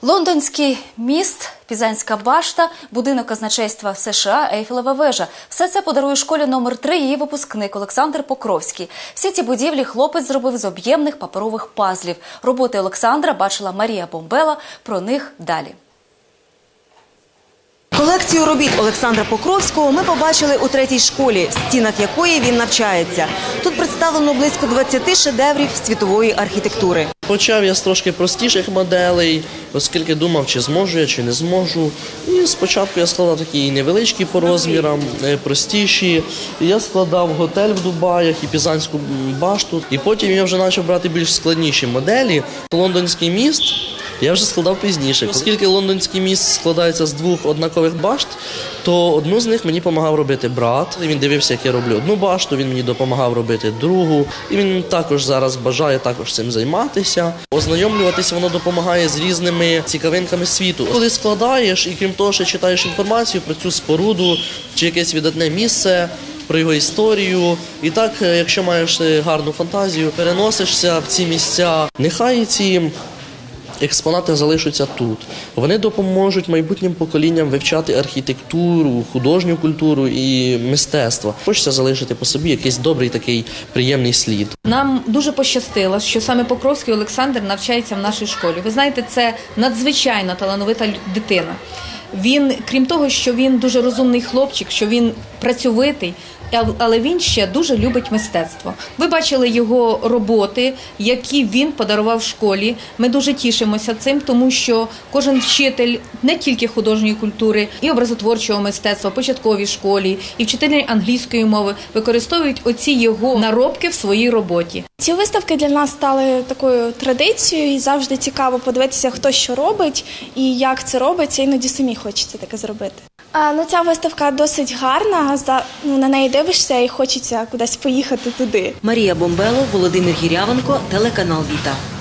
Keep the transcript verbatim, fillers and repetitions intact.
Лондонський міст, Пізанська башта, будинок казначейства США, Ейфелева вежа. Все це подарує школі номер три її випускник Олександр Покровський. Всі ці будівлі хлопець зробив з об'ємних паперових пазлів. Роботи Олександра бачила Марія Бомбела. Про них далі. Колекцію робіт Олександра Покровського ми побачили у третій школі, в стінах якої він навчається. Тут представлено близько двадцяти шедеврів світової архітектури. Почав я з трошки простіших моделей, оскільки думав, чи зможу я, чи не зможу. І спочатку я складав такі невеличкі по розмірам, простіші. І я складав готель в Дубаях і Пізанську башту. І потім я вже почав брати більш складніші моделі. Лондонський міст я вже складав пізніше. Оскільки лондонський міст складається з двох однакових башт, то одну з них мені допомагав робити брат. Він дивився, як я роблю одну башту, він мені допомагав робити другу. І він також зараз бажає також цим займатися. Ознайомлюватися воно допомагає з різними цікавинками світу. Коли складаєш і крім того, що читаєш інформацію про цю споруду чи якесь видатне місце, про його історію. І так, якщо маєш гарну фантазію, переносишся в ці місця. Нехай ці експонати залишаться тут. Вони допоможуть майбутнім поколінням вивчати архітектуру, художню культуру і мистецтво. Хочеться залишити по собі якийсь добрий такий приємний слід. Нам дуже пощастило, що саме Покровський Олександр навчається в нашій школі. Ви знаєте, це надзвичайно талановита дитина. Він, крім того, що він дуже розумний хлопчик, що він працьовитий, але він ще дуже любить мистецтво. Ви бачили його роботи, які він подарував школі. Ми дуже тішимося цим, тому що кожен вчитель не тільки художньої культури, і образотворчого мистецтва, в початковій школі, і вчителі англійської мови використовують оці його наробки в своїй роботі. Ці виставки для нас стали такою традицією, і завжди цікаво подивитися, хто що робить і як це робиться, іноді самі хочеться таке зробити. А, ну, ця виставка досить гарна, ну, на неї дивишся і хочеться кудись поїхати туди. Марія Бомбела, Володимир Гірявенко, телеканал Віта.